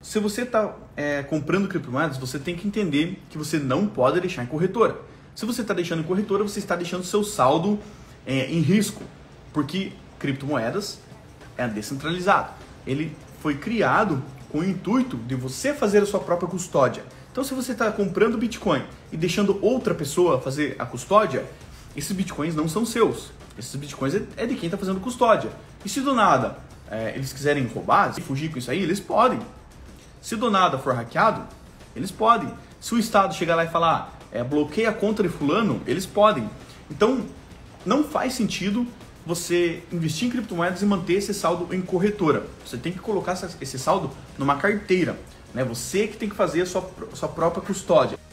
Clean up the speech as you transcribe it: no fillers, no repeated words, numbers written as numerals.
Se você está comprando criptomoedas, você tem que entender que você não pode deixar em corretora. Se você está deixando em corretora, você está deixando seu saldo em risco, porque criptomoedas é descentralizado. Ele foi criado com o intuito de você fazer a sua própria custódia. Então, se você está comprando Bitcoin e deixando outra pessoa fazer a custódia, esses Bitcoins não são seus. Esses Bitcoins é de quem está fazendo custódia. E se do nada eles quiserem roubar, se fugir com isso aí, eles podem. Se do nada for hackeado, eles podem. Se o Estado chegar lá e falar, bloqueia a conta de fulano, eles podem. Então, não faz sentido você investir em criptomoedas e manter esse saldo em corretora. Você tem que colocar esse saldo numa carteira, né? Você que tem que fazer a sua própria custódia.